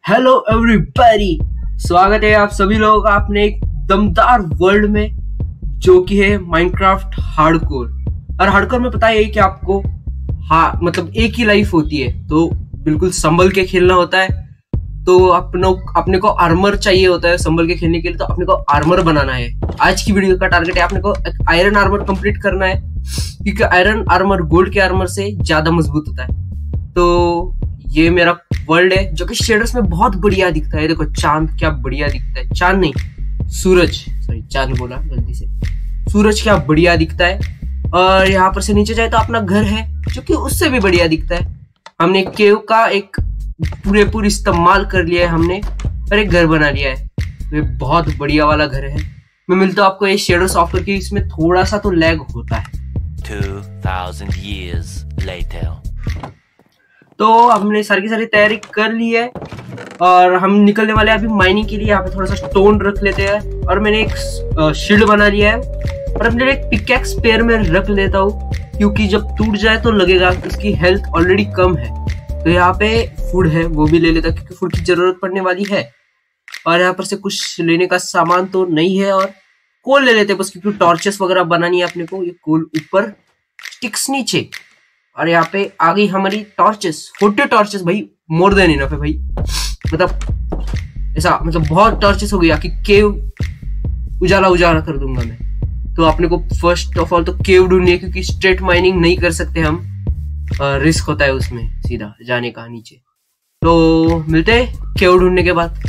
Hello everybody, स्वागत है आप सभी लोगों का अपने एक दमदार वर्ल्ड में जो कि है माइनक्राफ्ट हार्डकोर। और हार्डकोर में पता है कि आपको मतलब एक ही लाइफ होती है, तो बिल्कुल संभल के खेलना होता है। तो अपने को आर्मर चाहिए होता है संभल के खेलने के लिए, तो अपने को आर्मर बनाना है। आज की वीडियो का टारगेट है अपने को आयरन आर्मर कंप्लीट करना है, क्योंकि आयरन आर्मर गोल्ड के आर्मर से ज्यादा मजबूत होता है। तो ये मेरा वर्ल्ड है जो कि शेडर्स में बहुत बढ़िया दिखता है। देखो चांद क्या बढ़िया दिखता है, चांद नहीं सूरज, सॉरी चांद बोला गलती से, सूरज क्या बढ़िया दिखता है। और यहाँ पर से नीचे जाए तो अपना घर है जो कि उससे भी बढ़िया दिखता है। हमने केव का एक पूरे इस्तेमाल कर लिया है हमने और एक घर बना लिया है। ये बहुत बढ़िया वाला घर है। मैं मिलता हूँ आपको ये शेडो सॉफ्टवेयर की, इसमें थोड़ा सा तो लैग होता है। 2000 years later. तो हमने सारी की सारी तैयारी कर ली है और हम निकलने वाले हैं अभी माइनिंग के लिए। यहाँ पे थोड़ा सा स्टोन रख लेते हैं और मैंने एक शील्ड बना लिया है और अपने एक पिकैक्स पेयर में रख लेता हूँ, क्योंकि जब टूट जाए तो लगेगा कि इसकी हेल्थ ऑलरेडी कम है। तो यहाँ पे फूड है, वो भी ले लेता क्योंकि फूड की जरूरत पड़ने वाली है। और यहाँ पर से कुछ लेने का सामान तो नहीं है, और कोल ले लेते बस, क्योंकि टॉर्चेस वगैरह बनानी है अपने को। ये कोल ऊपर, स्टिक्स नीचे, और यहाँ पे आ गई हमारी टॉर्चेस, 40 टॉर्चेस भाई, मोर देन इनफ है भाई। मतलब ऐसा बहुत टॉर्चेस हो गया कि केव उजाला कर दूंगा मैं। तो अपने को फर्स्ट ऑफ ऑल तो केव ढूंढनी है, क्योंकि स्ट्रेट माइनिंग नहीं कर सकते हम, रिस्क होता है उसमें सीधा जाने का नीचे। तो मिलते हैं केव ढूंढने के बाद।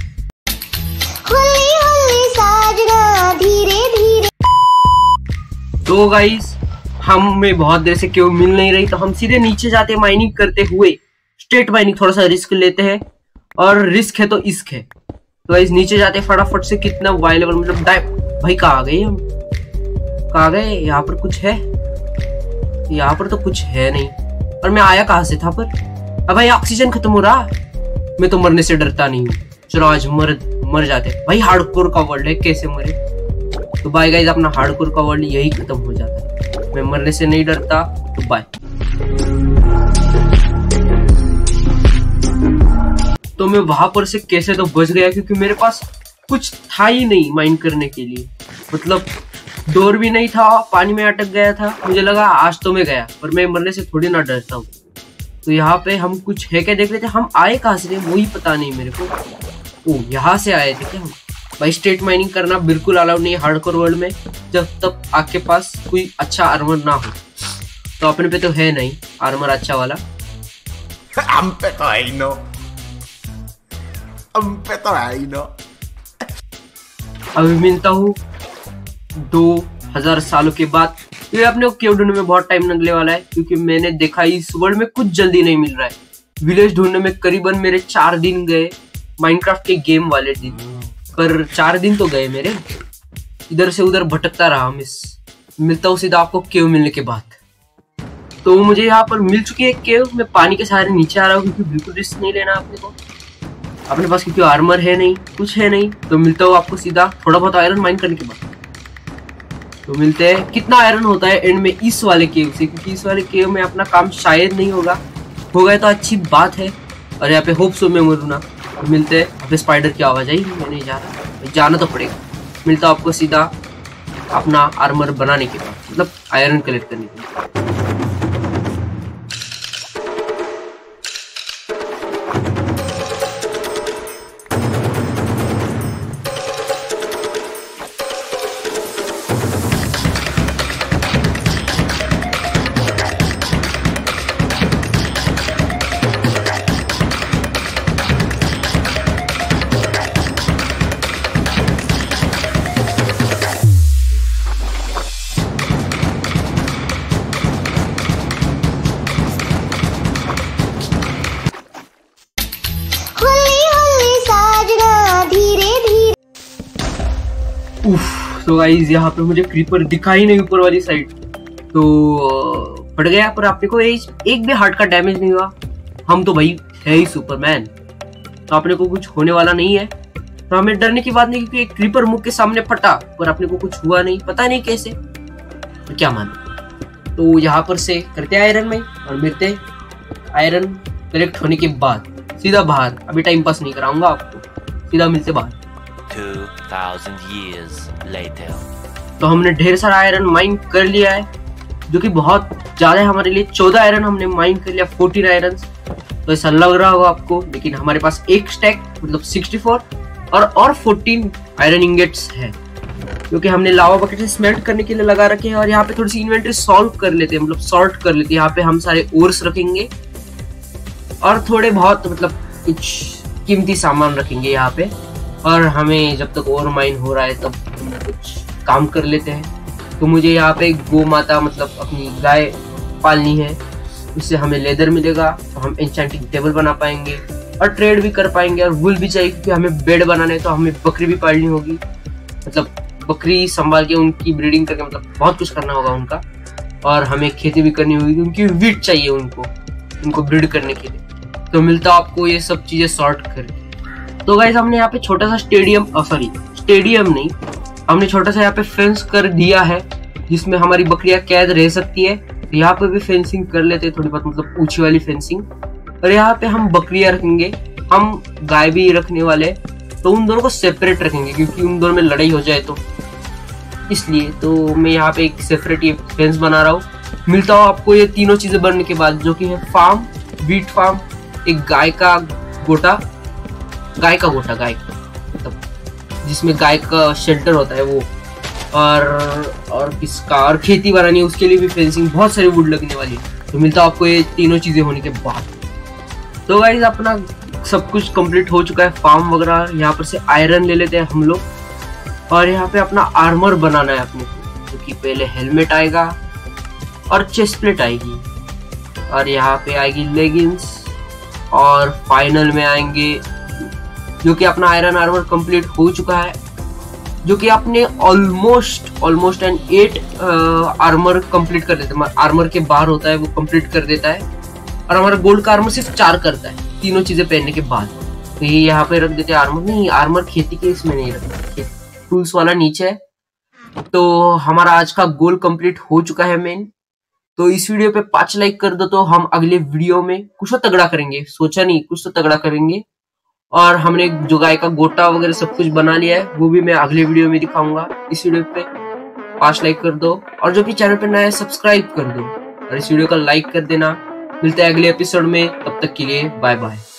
धीरे धीरे। तो गाइस हमें बहुत देर से केव मिल नहीं रही, तो हम सीधे नीचे जाते माइनिंग करते हुए। स्ट्रेट माइनिंग, थोड़ा सा रिस्क लेते हैं, और रिस्क है तो इश्क है। तो गाइस नीचे जाते फटाफट से। कितना वाई लेवल, मतलब भाई कहाँ आ गए हम, कहाँ गए? यहाँ पर कुछ है, यहाँ पर तो कुछ है नहीं। और मैं आया कहाँ से था पर? अब भाई ऑक्सीजन खत्म हो रहा। मैं तो मरने से डरता नहीं हूँ। चलो आज मर जाते भाई। हार्डकोर का वर्ल्ड है, कैसे मरे? तो बाय गाइस, अपना हार्डकोर का वर्ल्ड यही खत्म हो जाता है। मैं मरने से नहीं डरता, तो बाय। तो मैं वहां पर से कैसे तो बच गया, क्योंकि मेरे पास कुछ था ही नहीं माइन करने के लिए। मतलब डोर भी नहीं था, पानी में अटक गया था। मुझे लगा आज तो मैं गया, पर मैं मरने से थोड़ी ना डरता हूँ। तो यहाँ पे हम कुछ है क्या देख रहे थे। हम आए कहाँ से थे वही पता नहीं मेरे को। ओ यहाँ से आए थे क्या हम? भाई स्ट्रेट माइनिंग करना बिल्कुल अलाउड नहीं है हार्डकोर वर्ल्ड में, जब तक आपके पास कोई अच्छा आर्मर ना हो। तो अपने पे तो है नहीं आर्मर अच्छा वाला। हम पे तो है ही नो, हम पे तो है ही नो। अभी मिलता हूँ 2000 सालों के बाद। ये अपने को केव ढूंढने में बहुत टाइम लगने वाला है, क्योंकि मैंने देखा इस वर्ल्ड में कुछ जल्दी नहीं मिल रहा है। विलेज ढूंढने में करीबन मेरे 4 दिन गए, माइनक्राफ्ट के गेम वाले दिन, पर 4 दिन तो गए मेरे। इधर से उधर भटकता रहा। मिलता हूँ सीधा आपको केव मिलने के बाद। तो मुझे यहाँ पर मिल चुकी है केव। मैं पानी के सहारे नीचे आ रहा हूँ, क्योंकि बिल्कुल रिस्क नहीं लेना अपने को अपने पास, क्योंकि आर्मर है नहीं, कुछ है नहीं। तो मिलता हूँ आपको सीधा थोड़ा बहुत आयरन माइन करने के बाद। तो मिलते हैं। कितना आयरन होता है एंड में इस वाले केव से, क्योंकि इस वाले केव में अपना काम शायद नहीं होगा, हो गया तो अच्छी बात है। और यहाँ पे होप सो मैं मरू ना। तो मिलते हैं। अबे स्पाइडर की आवाज आई, मैं नहीं जा रहा, जाना तो पड़ेगा। मिलता आपको सीधा अपना आर्मर बनाने के बाद, मतलब आयरन कलेक्ट करने के बाद। तो गाइस यहाँ पे मुझे क्रीपर दिखा ही नहीं ऊपर वाली साइड, तो फट गया। पर अपने को एक भी हार्ट का डैमेज नहीं हुआ। हम तो भाई है ही सुपरमैन, तो अपने को कुछ होने वाला नहीं है। तो हमें डरने की बात नहीं, क्योंकि एक क्रीपर मुख के सामने फटा, पर अपने को कुछ हुआ नहीं, पता नहीं कैसे, तो क्या माने। तो यहाँ पर से करते आयरन में और मिलते आयरन कलेक्ट होने के बाद। सीधा बाहर, अभी टाइम पास नहीं कराऊंगा आपको, सीधा मिलते बाहर। 2000 years later. तो हमने ढेर सारा आयरन माइन कर लिया है, जो कि बहुत ज्यादा है हमारे लिए। 14 आयरन हमने माइन कर लिया, 14 आयरन। तो ऐसा लग रहा होगा आपको, लेकिन हमारे पास एक स्टैक मतलब 64 और 14 आयरन इंगेट्स है, जो कि हमने लावा बकेट से स्मेल्ट करने के लिए लगा रखे हैं। और यहाँ पे थोड़ी सी इन्वेंटरी सॉल्व कर लेते हैं, मतलब सॉर्ट कर लेते हैं। यहाँ पे हम सारे ओर्स रखेंगे और थोड़े बहुत मतलब कुछ कीमती सामान रखेंगे यहाँ पे। और हमें जब तक ओर माइन हो रहा है तब हम कुछ काम कर लेते हैं। तो मुझे यहाँ पे गौ माता मतलब अपनी गाय पालनी है, उससे हमें लेदर मिलेगा, तो हम एन्चेंटिंग टेबल बना पाएंगे और ट्रेड भी कर पाएंगे। और वुल भी चाहिए, क्योंकि हमें बेड बनाना है, तो हमें बकरी भी पालनी होगी, मतलब बकरी संभाल के उनकी ब्रीडिंग करके मतलब बहुत कुछ करना होगा उनका। और हमें खेती भी करनी होगी, क्योंकि वीट चाहिए उनको ब्रीड करने के लिए। तो मिलता है आपको ये सब चीजें सॉर्ट करके। तो गाइस हमने यहाँ पे छोटा सा स्टेडियम नहीं, हमने छोटा सा यहाँ पे फेंस कर दिया है, जिसमें हमारी बकरियां कैद रह सकती है। तो यहाँ पे भी फेंसिंग कर लेते हैं, थोड़ी बहुत मतलब ऊंची वाली फेंसिंग। और यहाँ पे हम बकरियां रखेंगे, हम गाय भी रखने वाले, तो उन दोनों को सेपरेट रखेंगे, क्योंकि उन दोनों में लड़ाई हो जाए तो इसलिए। तो मैं यहाँ पे एक सेपरेट ये फेंस बना रहा हूँ। मिलता हूँ आपको ये तीनों चीजें बनने के बाद, जो कि है फार्म, वीट फार्म, एक गाय का गोटा मतलब जिसमें गाय का शेल्टर होता है वो, और किसका और खेती बनानी है, उसके लिए भी फेंसिंग, बहुत सारी वुड लगने वाली है। तो मिलता है आपको ये तीनों चीजें होने के बाद। तो गाइस अपना सब कुछ कंप्लीट हो चुका है, फार्म वगैरह। यहाँ पर से आयरन ले लेते हैं हम लोग, और यहाँ पे अपना आर्मर बनाना है अपने को, क्योंकि पहले हेलमेट आएगा और चेस्ट प्लेट आएगी, और यहाँ पे आएगी लेगिंग्स, और फाइनल में आएंगे जो कि अपना आयरन आर्मर कंप्लीट हो चुका है, जो कि आपने ऑलमोस्ट एंड 8 आर्मर कंप्लीट कर देता है। आर्मर के बाहर होता है वो कंप्लीट कर देता है, और हमारा गोल्ड का आर्मर सिर्फ 4 करता है तीनों चीजें पहनने के बाद। तो ये यहाँ पे रख देते हैं आर्मर। नहीं, आर्मर खेती के इसमें नहीं रखना, टूल्स वाला नीचे है। तो हमारा आज का गोल कंप्लीट हो चुका है मेन। तो इस वीडियो पे 5 लाइक कर दो, तो हम अगले वीडियो में कुछ तो तगड़ा करेंगे, सोचा नहीं कुछ तो तगड़ा करेंगे। और हमने जो गाय का गोटा वगैरह सब कुछ बना लिया है, वो भी मैं अगले वीडियो में दिखाऊंगा। इस वीडियो पे 5 लाइक कर दो, और जो कि चैनल पे नया है सब्सक्राइब कर दो, और इस वीडियो का लाइक कर देना। मिलते हैं अगले एपिसोड में, तब तक के लिए बाय बाय।